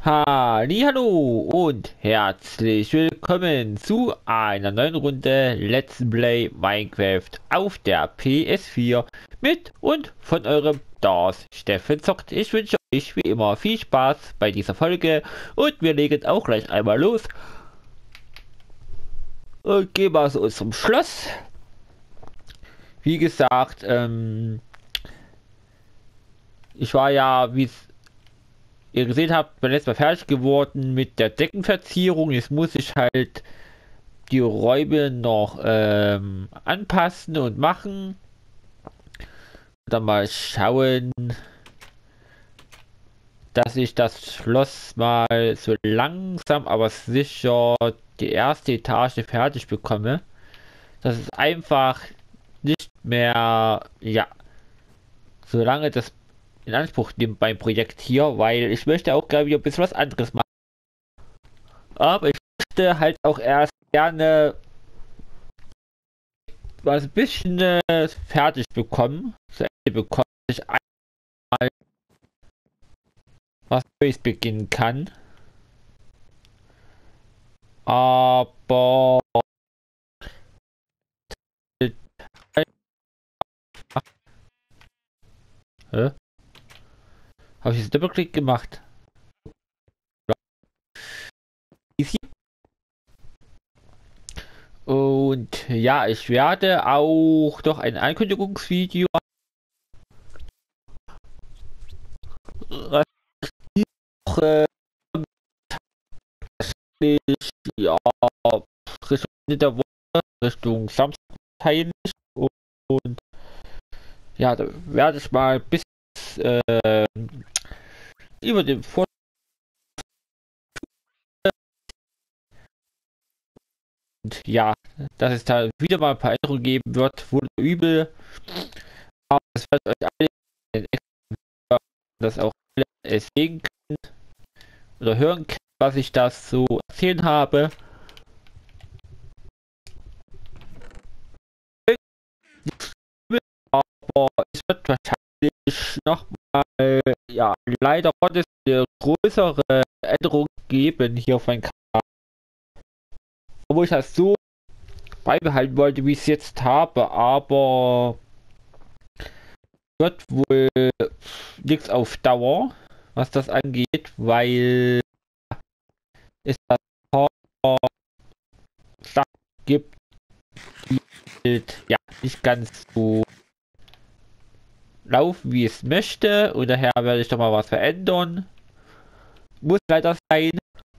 Hallo und herzlich willkommen zu einer neuen Runde Let's Play Minecraft auf der PS4 mit und von eurem Das Steffen zockt. Ich wünsche euch wie immer viel Spaß bei dieser Folge und wir legen auch gleich einmal los und gehen mal zu unserem Schloss. Wie gesagt, ich war ja, wie es ihr gesehen habt, beim letzten Mal fertig geworden mit der Deckenverzierung. Jetzt muss ich halt die Räume noch anpassen und machen. Dann mal schauen, dass ich das Schloss mal so langsam, aber sicher die erste Etage fertig bekomme. Das ist einfach nicht mehr, ja, solange das in Anspruch nimmt beim Projekt hier, weil ich möchte auch gerne wieder ein bisschen was anderes machen. Aber ich möchte halt auch erst gerne was ein bisschen fertig bekommen, zu Ende bekommen, dass ich einmal was Neues beginnen kann. Aber habe ich jetzt Doppelklick gemacht? Und ja, ich werde auch noch ein Ankündigungsvideo äh, ja, Richtung Ende der Woche, Richtung Samstag teilen. Und ja, da werde ich mal bis über den Vortrag, ja, dass es da wieder mal ein paar Änderungen geben wird, wurde übel. Aber das wird euch alle in extra, dass auch alle es sehen können oder hören können, was ich das so erzählen habe. Aber es wird wahrscheinlich nochmal, ja, leider Gottes eine größere Änderung geben hier auf meinem Kanal. Obwohl ich das so beibehalten wollte, wie ich es jetzt habe, aber wird wohl nichts auf Dauer, was das angeht, weil es da ein paar Sachen gibt, die halt, ja, nicht ganz so laufen, wie es möchte. Und daher werde ich doch mal was verändern. Muss leider sein.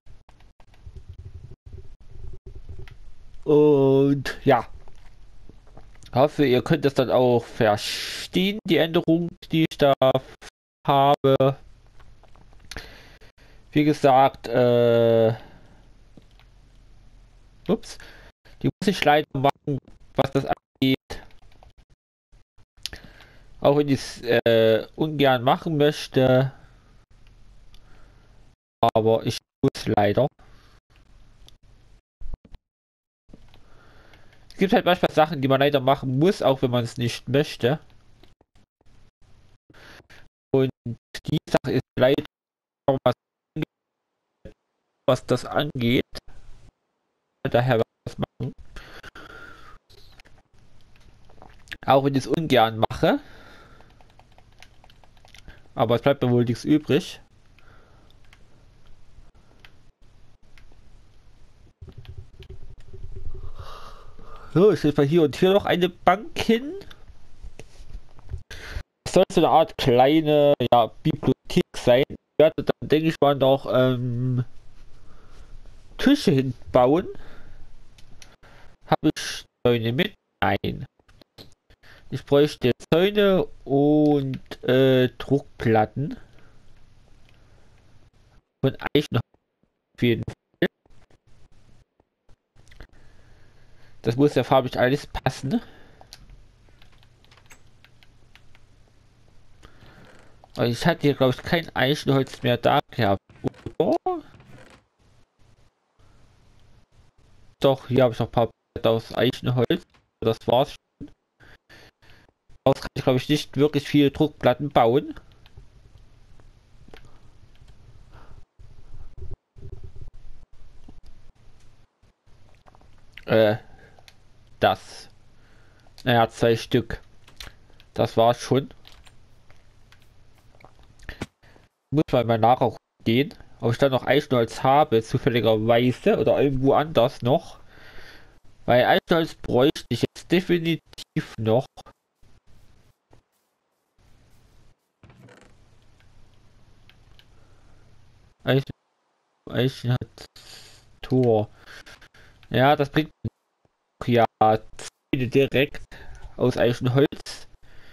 Und ja, hoffe, ihr könnt das dann auch verstehen, die Änderungen, die ich da habe. Wie gesagt, ups, die muss ich leider machen, was das angeht. Auch wenn ich es ungern machen möchte. Aber ich muss leider. Es gibt halt manchmal Sachen, die man leider machen muss, auch wenn man es nicht möchte. Und die Sache ist leider, was das angeht. Daher werde ich das machen. Auch wenn ich es ungern mache. Aber es bleibt mir wohl nichts übrig. So, ich stelle hier und hier noch eine Bank hin. Das soll so eine Art kleine, ja, Bibliothek sein. Ich werde dann, denke ich mal, noch Tische hinbauen. Habe ich Zäune mit? Nein. Ich bräuchte Zäune und Druckplatten. Von Eichen auf jeden Fall. Das muss ja farblich alles passen. Aber ich hatte hier, glaube ich, kein Eichenholz mehr da gehabt. Oder? Doch, hier habe ich noch ein paar Blätter aus Eichenholz. Das war's. Daraus kann ich, glaube ich, nicht wirklich viele Druckplatten bauen. Äh, das. Naja, 2 Stück. Das war's schon. Muss mal nachher gehen, ob ich da noch Eichenholz habe, zufälligerweise, oder irgendwo anders noch. Weil Eichenholz bräuchte ich jetzt definitiv noch. Eichen, Eichenholz-Tor. Ja, das bringt ja direkt aus Eichenholz.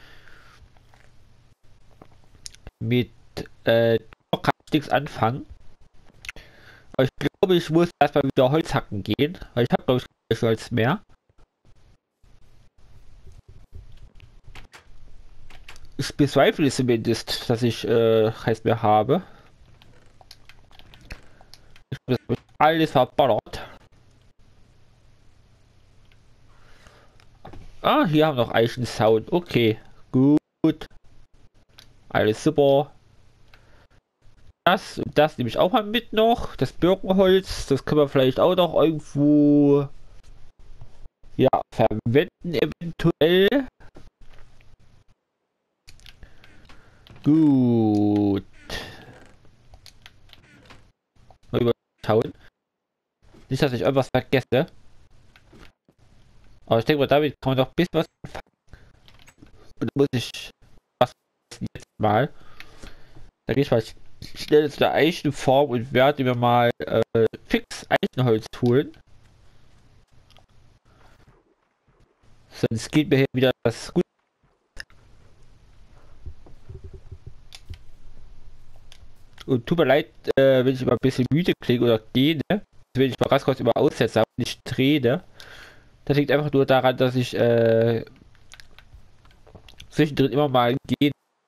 Mit kann ich nichts anfangen. Aber ich glaube, ich muss erstmal wieder Holz hacken gehen, weil ich habe glaube ich kein Holz mehr. Ich bezweifle zumindest, dass ich Holz mehr habe. Ich habe das alles verballert. Ah, hier haben wir noch Eichensound. Okay, gut. Alles super. Das nehme ich auch mal mit noch. Das Birkenholz, das können wir vielleicht auch noch irgendwo ja, verwenden eventuell. Gut. Mal überschauen. Nicht, dass ich irgendwas vergesse. Aber ich denke mal, damit kann man doch ein bisschen was anfangen. Und dann muss ich was jetzt mal. Da gehe ich mal schnell zu der Eichenform und werde mir mal fix Eichenholz holen. Sonst geht mir hier wieder das gut. Und tut mir leid, wenn ich immer ein bisschen müde klinge oder gehe, ne? Wenn ich mal ganz kurz immer aussetze und nicht rede. Das liegt einfach nur daran, dass ich zwischendrin immer mal gehe.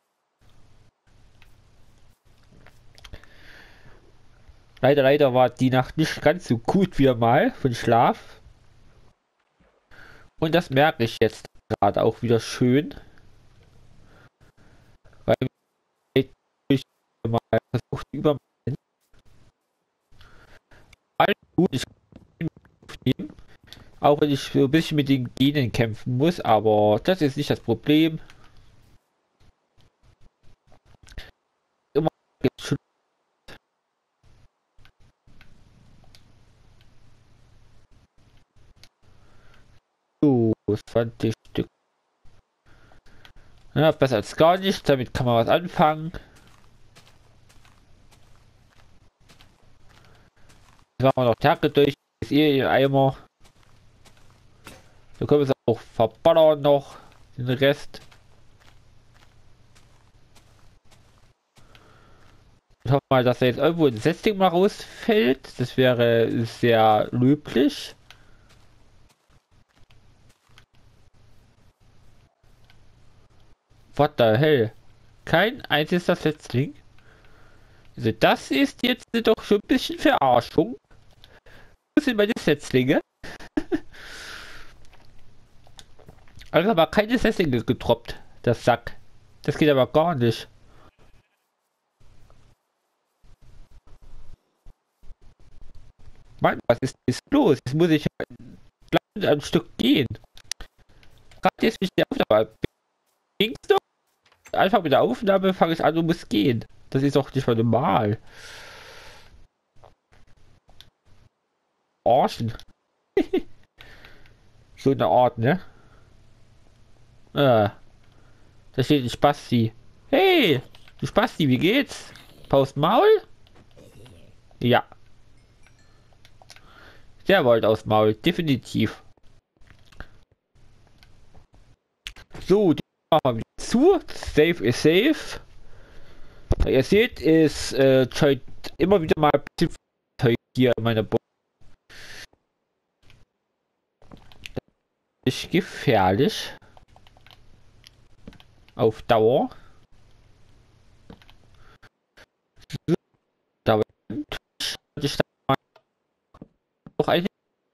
Leider war die Nacht nicht ganz so gut wie mal von Schlaf. Und das merke ich jetzt gerade auch wieder schön. Weil ich mal versucht über alles gut, ich kann aufnehmen. Auch wenn ich so ein bisschen mit den Genen kämpfen muss, aber das ist nicht das Problem. Immer schon so 20 Stück. Ja, besser als gar nicht, damit kann man was anfangen. Jetzt machen wir noch Tage durch, ist ihr in Eimer. Da können wir es auch verballern noch, den Rest. Ich hoffe mal, dass da jetzt irgendwo ein Setzling mal rausfällt. Das wäre sehr löblich. What the hell? Kein einziger Setzling. Also das ist jetzt doch schon ein bisschen Verarschung. Wo sind meine Setzlinge? Also aber keine Setzlinge getroppt. Das Sack. Das geht aber gar nicht. Mann, was ist los? Jetzt muss ich ein Stück gehen. Gerade jetzt bin ich der Aufnahme. Ging's doch? Einfach mit der Aufnahme fange ich an und muss gehen. Das ist doch nicht mal normal. Arschen. So eine Art, ne? Da steht ein Spasti. Hey, du Spasti, wie geht's? Paust Maul? Ja, der wollte aus Maul, definitiv. So, die machen wir wieder zu. Safe ist safe. Ihr seht, es scheint immer wieder mal ein bisschen Zeug hier in meiner Box. Ist gefährlich. Auf Dauer. So, da ich da mal noch eine.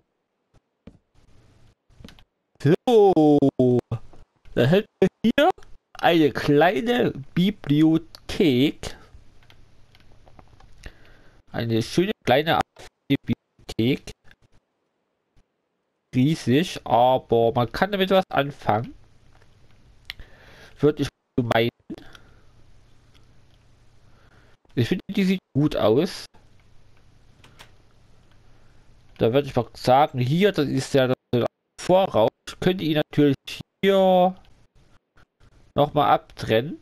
So, da hätten wir hier eine kleine Bibliothek. Eine schöne kleine Bibliothek. riesig, aber man kann damit was anfangen. Würde ich so meinen. Ich finde, die sieht gut aus. Da würde ich mal sagen, hier, das ist ja der Voraus. Ich könnte ihn natürlich hier nochmal abtrennen.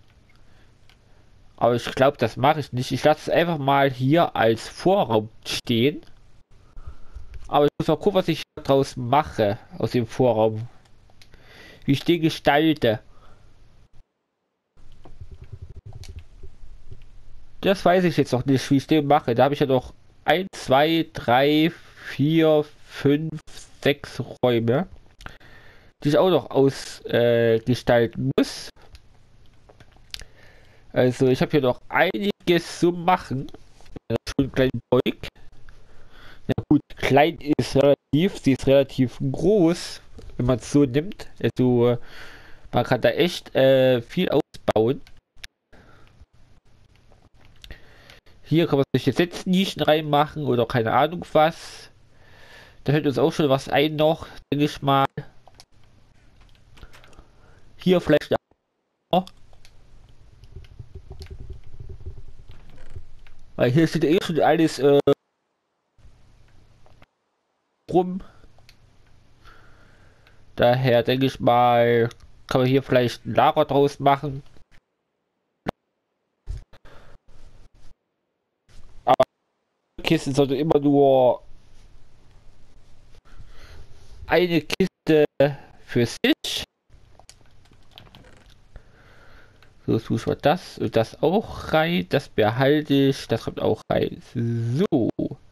Aber ich glaube, das mache ich nicht. Ich lasse es einfach mal hier als Vorraum stehen. Aber ich muss mal gucken, was ich daraus mache, aus dem Vorraum. Wie ich den gestalte. Das weiß ich jetzt noch nicht, wie ich den mache. Da habe ich ja noch 1, 2, 3, 4, 5, 6 Räume, die ich auch noch ausgestalten muss. Also ich habe hier noch einiges zu machen. Schon einen kleinen Beug. Ja gut, klein ist relativ, sie ist relativ groß, wenn man es so nimmt. Also man kann da echt viel ausbauen. Hier kann man sich jetzt Setznischen reinmachen oder keine Ahnung was. Da fällt uns auch schon was ein noch, denke ich mal. Hier vielleicht auch. Weil hier steht eh schon alles rum. Daher denke ich mal, kann man hier vielleicht ein Lager draus machen. Aber Kisten sollte immer nur eine Kiste für sich. So tue ich mal das und das auch rein. Das behalte ich. Das kommt auch rein. So.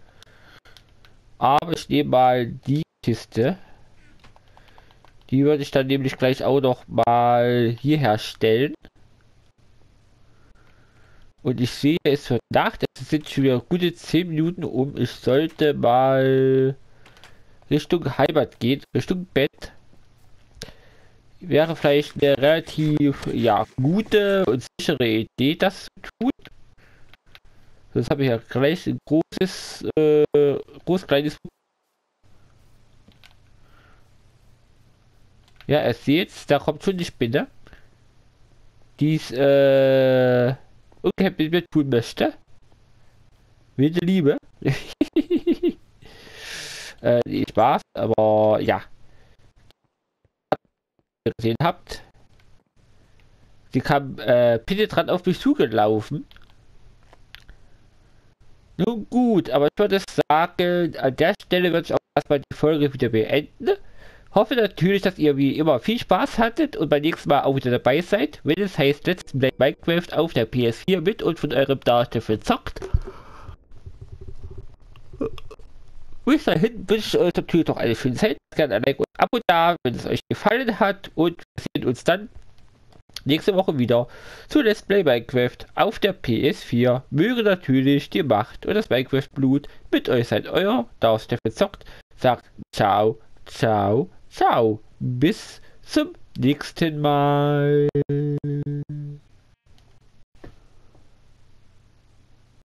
Aber ich nehme mal die Kiste. Die würde ich dann nämlich gleich auch noch mal hierher stellen. Und ich sehe, es wird Nacht. Es sind schon wieder gute 10 Minuten um. Ich sollte mal Richtung Heimat gehen. Richtung Bett. Wäre vielleicht eine relativ, ja, gute und sichere Idee, das zu tun. Sonst habe ich ja gleich ein kleines. Ja, er seht, da kommt schon die Spinne, die es, okay, mit mir tun möchte. Wilde Liebe. Nee, Spaß, aber ja, ihr gesehen habt, sie kam penetrant auf mich zugelaufen. Nun gut, aber ich würde sagen, an der Stelle würde ich auch erstmal die Folge wieder beenden. Hoffe natürlich, dass ihr wie immer viel Spaß hattet und beim nächsten Mal auch wieder dabei seid, wenn es heißt Let's Play Minecraft auf der PS4 mit und von eurem Darsteller zockt. Bis dahin wünsche ich euch natürlich noch eine schöne Zeit. Gerne ein Like und ein Abo da, wenn es euch gefallen hat, und wir sehen uns dann nächste Woche wieder zu Let's Play Minecraft auf der PS4. Möge natürlich die Macht und das Minecraft-Blut mit euch sein. Euer Darsteller zockt sagt ciao, ciao, ciao. Bis zum nächsten Mal.